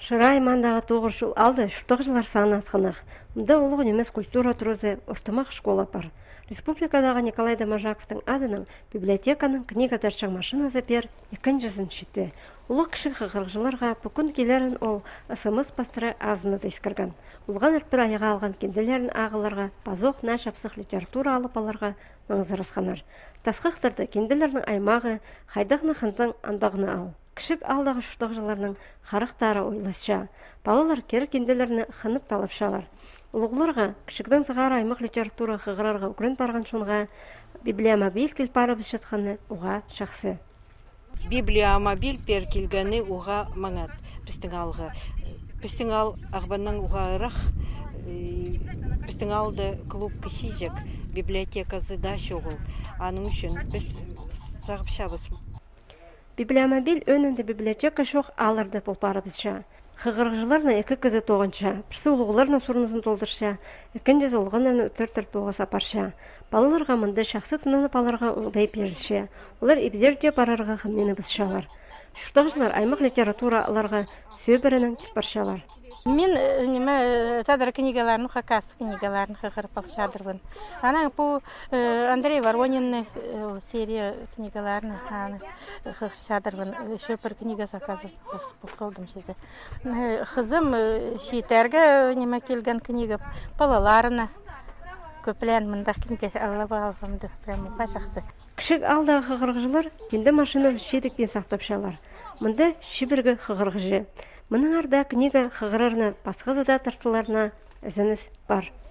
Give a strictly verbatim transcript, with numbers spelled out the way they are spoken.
Шырай мандағы тоғыр жыл алды шұртық жылар саны асқанақ. Мұнда олығы немес культура тұрызы ұртымақ школа бар. Республикадағы Николай Домажаковтың адының библиотеканың книга даршаң машина запер екін жүзін шетті. Улы кіші қығырғыларға бүкін келерін ол ысымыз пастыры азыны да ескірген. Улған үрпір аяға алған кенделерін ағыларға, пазоқ, нәш апсық литература алып аларға маңызырасқанар. Тасқықтырды кенделерінің аймағы, хайдағны қынтың андағыны ал. Кішік алдағы шұртық жыларының қарықтары ойласша. Балалар кері кенделеріні қынып талапшалар. Улығыларға кішіктің зығары аймақ литература қығырарға үкірін барған шонға библиомобиль келпары біз жатқаны уға шақсы. Библиомобиль пер келгені уға маңат. Біздің алғы. Біздің ал ағбанның уға ұрақ. Біздің алды клуб кішейжек библиотекасы да шоғыл. Аның үшін біз сағып Библиомобиль өнінде библиотека шоқ алырды бұлпары бізша. Қығырғыларына екі кізі тоғынша, бірсі ұлғыларына сұрынызын толдырша, екіншесі ұлғанларына өтір-түр тоғыз апарша. Балаларға мұнды шақсы тынынып аларға оңдай берілше. Олар ебзерде барарға қынмені бізшалар. Шұртағылар аймақ литература аларға сөбірінің түспаршалар. Мен неме тадыр книгаларын, хакас книгаларын қығырып алшадырбын. Ана бұл Андрей Воронинны серия книгаларын қығыршадырбын. Шөпір книга заказы болсолдым шезе. Қызым шиетәргі неме келген книга балаларына көпілен мұнда книга алып алғымды. Прямо қашақсы. Кішік алдағы қығырғылар кенді машина шедікпен сақтапшалар. Мұнда шибіргі қығырғыжы. Мұның арда книга қығырарына басқа зада тартыларына әзініс бар.